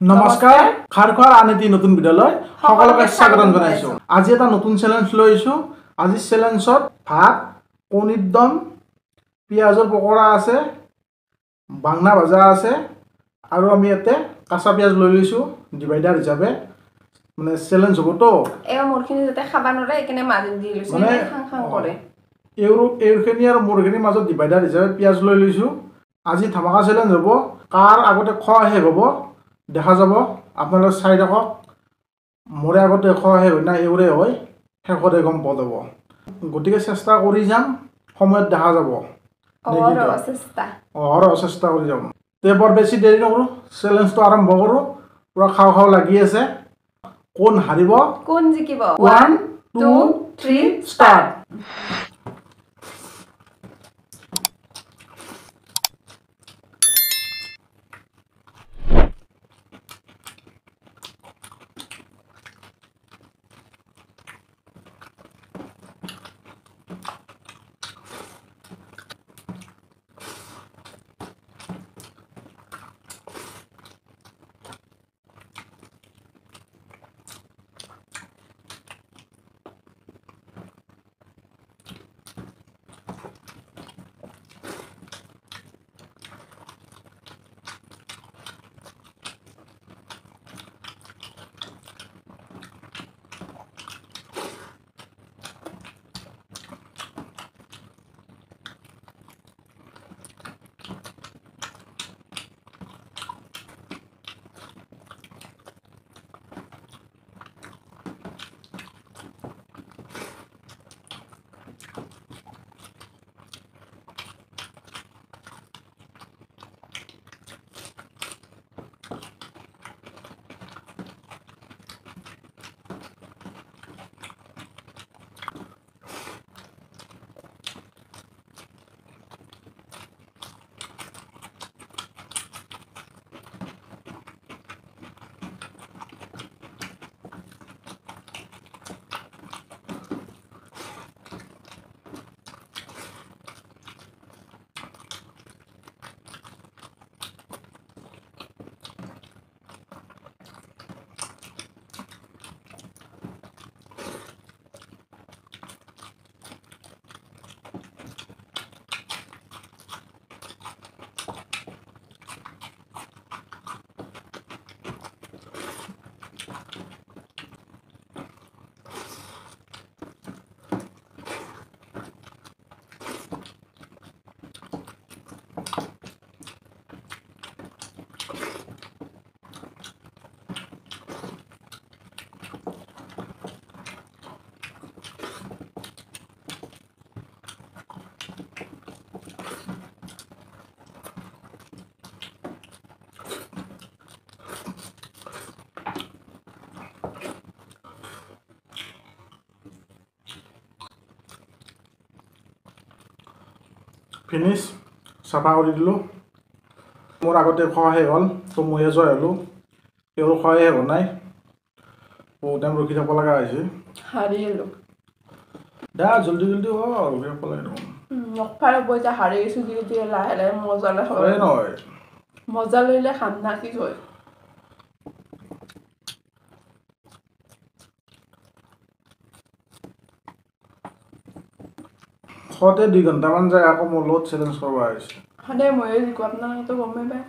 নমস্কাৰ খাৰখোৱাৰ আন এটি নতুন ভিডিঅ'লৈ সকলোকে স্বাগতম জনাইছো। আজি এটা নতুন চ্যালেঞ্জ লৈছো। আজি চ্যালেঞ্জত ভাত, কণীৰ দম, পিয়াজৰ পকৰা আছে, বাংনা ভাজা আছে আৰু আমি ইয়াতে কাঁচা পিয়াজ লৈ লৈছো ডিভাইডাৰ হিচাপে। মানে চ্যালেঞ্জ হ'ব তো এ মোৰখিনি যাতে খাবা নৰে একেনে মাজত দি লৈছো মানে খাং খাং কৰে। এইখিনি আৰু মোৰখিনি মাজত ডিভাইডাৰ হিচাপে পিয়াজ লৈ লৈছো। আজি ধামাকা চ্যালেঞ্জ হ'ব। কাৰ আগতে খোৱা শেষ হ'ব দেখা যাব। আপোনালোকে চাই থাকক। মোৰে আগতে খোৱা শেষ হয় না এওৰে হয়, শেষতে গম পোৱা যাব। গতিকে চেষ্টা কৰি যাম, সময়ত দেখা যাব। চেষ্টা কৰি যাম। তে বৰ বেছি দেৰি নকৰোঁ, চেলেঞ্জটো আৰম্ভ কৰোঁ। পুৰা খাওঁ খাওঁ লাগি আছে। কোন হাৰিব, কোন জিকিব? 1 2 3 ষ্টাৰ্ট। ফিনিছ চাফা কৰি দিলোঁ। মোৰ আগতে খোৱা শেষ হ'ল, তো ময়ে জয় হ'লোঁ। এওঁৰ খোৱা শেষ হোৱা নাই, বহুত টাইম ৰখি থাকিব লগা হৈছে। হাৰিলোঁ দা জলদি জলদি ৰখি থাকিব লাগে দেখোন। নখফালে পইচা হাৰি গৈছোঁ যদি লাহে লাহে মজালে হয় নহয়, মজা লইলে খাম না কি হয়। খোৱাতে 2 ঘণ্টামান যায়, আকৌ মোৰ লগত চেলেঞ্জ কৰিব আহিছে। সদায় ময়ে জিকো, আপোনালোকেতো গমেই পায়।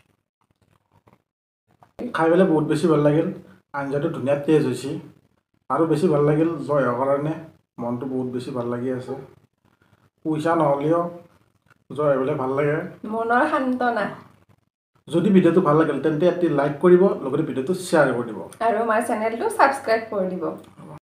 খাই পেলাই বহুত বেছি ভাল লাগিল। আঞ্জাটো ধুনীয়া তেজ হৈছে, আৰু বেছি ভাল লাগিল জয় হোৱাৰ কাৰণে। মনটো বহুত বেছি ভাল লাগি আছে। পইচা নহ'লেও জয় হ'লে ভাল লাগে, মনৰ সান্তনা। যদি ভিডিঅ'টো ভাল লাগিল তেন্তে এটি লাইক কৰিব, লগতে ভিডিঅ'টো শ্বেয়াৰ কৰি দিব আৰু আমাৰ চেনেলটো ছাবস্ক্ৰাইব কৰি দিব।